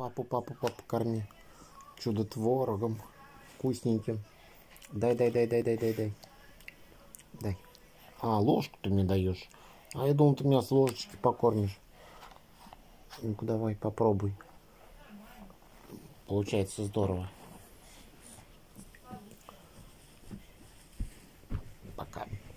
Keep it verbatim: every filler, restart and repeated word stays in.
Папу, папу, папу, корми. Чудо-творогом. Вкусненьким. Дай, дай, дай, дай, дай, дай, дай. Дай. А, ложку ты мне даешь. А я думал, ты меня с ложечки покормишь. Ну-ка, давай, попробуй. Получается здорово. Пока.